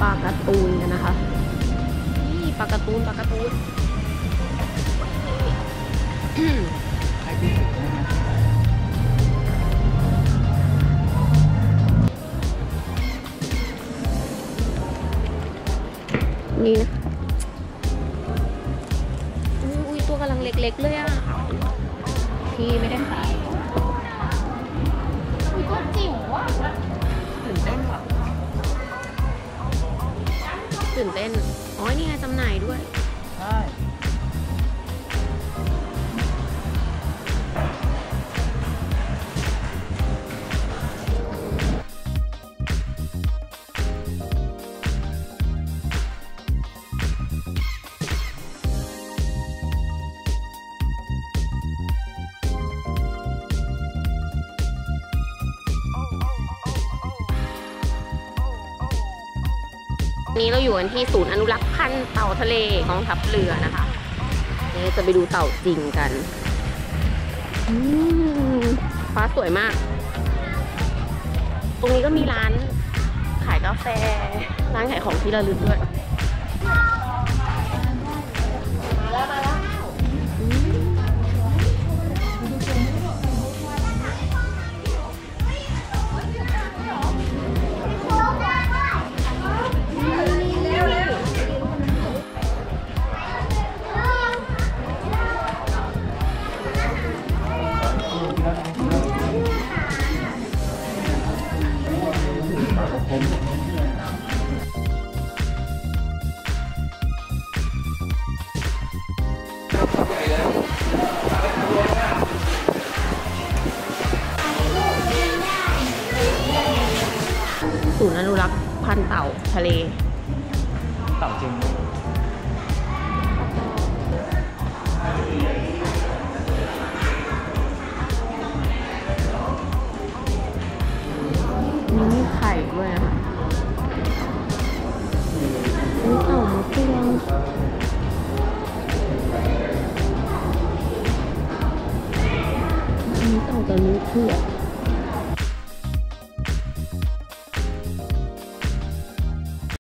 ปลาการ์ตูนกันนะคะนี่ปลาการ์ตูนนี่นะอุ้ยตัวกำลังเล็กๆเลยอ่ะพี่ไม่ได้ขายตัวจิ๋วอ่ะตื่นเต้นว่ะตื่นเต้นอ๋อนี่ไงจำหน่ายด้วยใช่นี้เราอยู่กันที่ศูนย์อนุรักษ์พันธุ์เต่าทะเลกองทัพเรือนะคะนี่จะไปดูเต่าจริงกันฟ้าสวยมากตรงนี้ก็มีร้านขายกาแฟร้านขายของที่ระลึกด้วยมาแล้วศูนย์อนุรักษ์พันธุ์เต่าทะเลเต่าจริงมีไข่ด้วยนะคะมีเต่ามะเฟืองมีเต่ากระนุเผือก